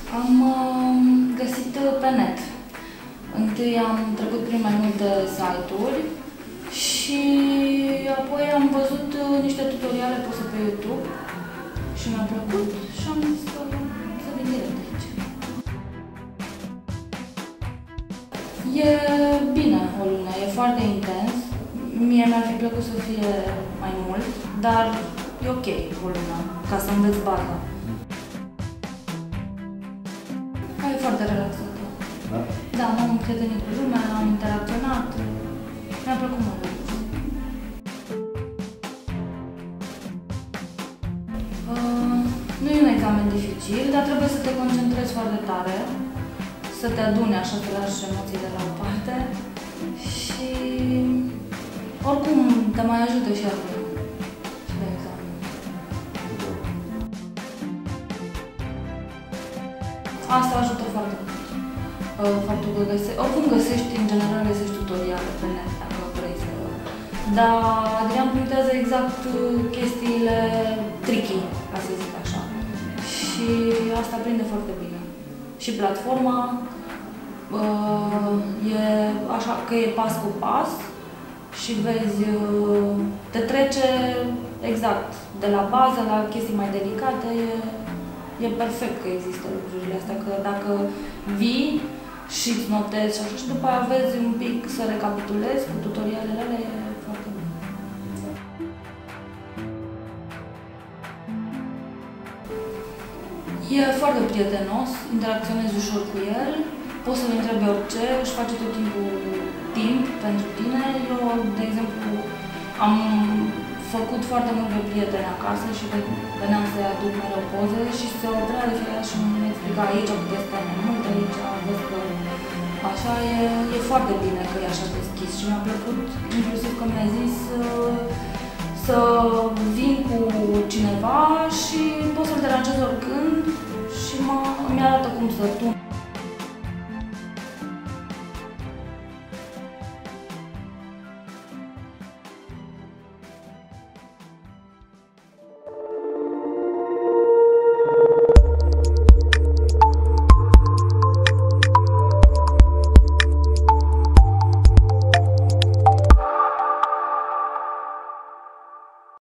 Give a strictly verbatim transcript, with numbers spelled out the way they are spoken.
Am uh, găsit pe net. Întâi am trecut prin mai multe site-uri și apoi am văzut niște tutoriale puse pe YouTube și mi-a plăcut și am zis că să vin direct aici. E bine o lună, e foarte intens. Mie mi-ar fi plăcut să fie mai mult, dar e ok o lună, ca să înveți baza. E foarte relaxată. Da? Da, m-am împrietenit cu lumea, am interacționat, mi-a plăcut mult. Uh, nu e un examen dificil, dar trebuie să te concentrezi foarte tare, să te aduni așa, să lași emoțiile la o parte și oricum te mai ajută și asta și la examen. Asta ajută foarte mult. Faptul că găsești, oricum găsești, în general găsești tutoriale pe net, dacă vrei să... Dar Adrian punctează exact chestiile tricky, ca să zic așa. Și asta prinde foarte bine. Și platforma uh, e așa că e pas cu pas și vezi, uh, te trece exact de la bază la chestii mai delicate. E, e perfect că există lucrurile astea, că dacă vii și îți notezi și așa și după aia vezi un pic să recapitulezi cu tutorialele alea, e foarte bun. E foarte prietenos, interacționezi ușor cu el, poți să-l întrebi orice, își face tot timpul timp pentru tine. Eu, de exemplu, am făcut foarte multe prieteni acasă și veneam să-i aduc mereu poze și se oprea de fiecare și îmi explica aici puteți sta mai mult, aici văd că așa e, e foarte bine că e așa deschis și mi-a plăcut inclusiv că mi-a zis uh, să vin cu cineva și pot să-l deranjez oricând și mi-arată cum să tun.